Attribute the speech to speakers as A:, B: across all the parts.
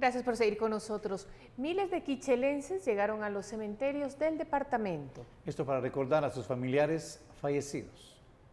A: Gracias por seguir con nosotros. Miles de quichelenses llegaron a los cementerios del departamento.
B: Esto para recordar a sus familiares fallecidos.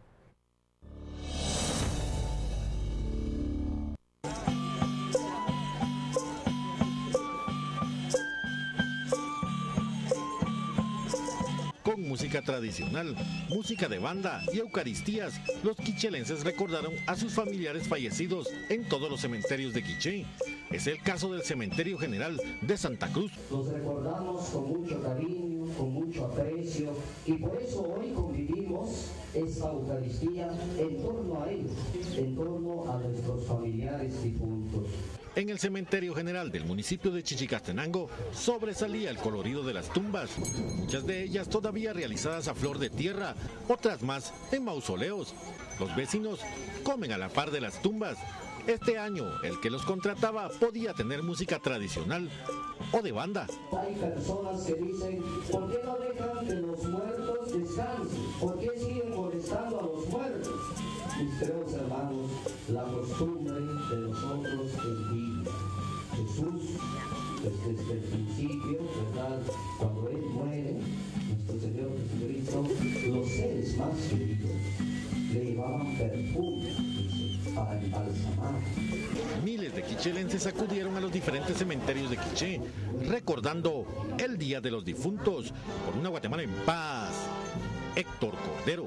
C: Con música tradicional, música de banda y eucaristías, los quichelenses recordaron a sus familiares fallecidos en todos los cementerios de Quiché. Es el caso del Cementerio General de Santa Cruz.
D: Los recordamos con mucho cariño, con mucho aprecio, y por eso hoy convivimos esta Eucaristía en torno a ellos, en torno a nuestros familiares difuntos.
C: En el Cementerio General del municipio de Chichicastenango sobresalía el colorido de las tumbas, muchas de ellas todavía realizadas a flor de tierra, otras más en mausoleos. Los vecinos comen a la par de las tumbas. Este año, el que los contrataba podía tener música tradicional o de banda.
D: Hay personas que dicen, ¿por qué no dejan que los muertos descansen? ¿Por qué siguen molestando a los muertos? Mis queridos hermanos, la costumbre de nosotros es divina. Jesús, desde el principio, ¿verdad? Cuando Él muere, nuestro Señor Jesucristo, los seres más queridos le llevaban perfume para embalsamar.
C: Miles de quichelenses acudieron a los diferentes cementerios de Quiché, recordando el Día de los Difuntos. Por una Guatemala en paz, Héctor Cordero.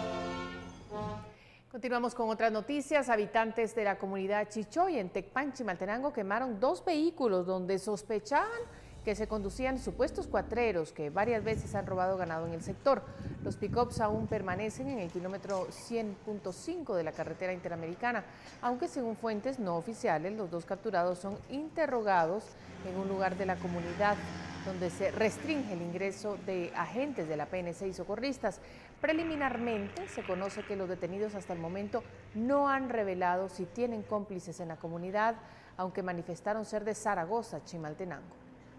A: Continuamos con otras noticias. Habitantes de la comunidad Chichoy en Tecpan, Chimaltenango, quemaron 2 vehículos donde sospechaban que se conducían supuestos cuatreros que varias veces han robado ganado en el sector. Los pick-ups aún permanecen en el kilómetro 100.5 de la carretera interamericana, aunque según fuentes no oficiales, los 2 capturados son interrogados en un lugar de la comunidad donde se restringe el ingreso de agentes de la PNC y socorristas. Preliminarmente se conoce que los detenidos hasta el momento no han revelado si tienen cómplices en la comunidad, aunque manifestaron ser de Zaragoza, Chimaltenango.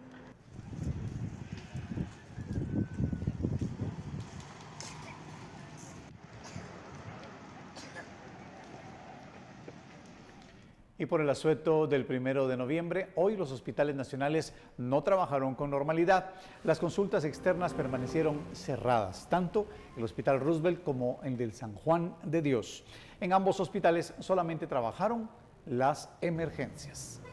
B: Y por el asueto del 1 de noviembre, hoy los hospitales nacionales no trabajaron con normalidad. Las consultas externas permanecieron cerradas, tanto el Hospital Roosevelt como el del San Juan de Dios. En ambos hospitales solamente trabajaron las emergencias.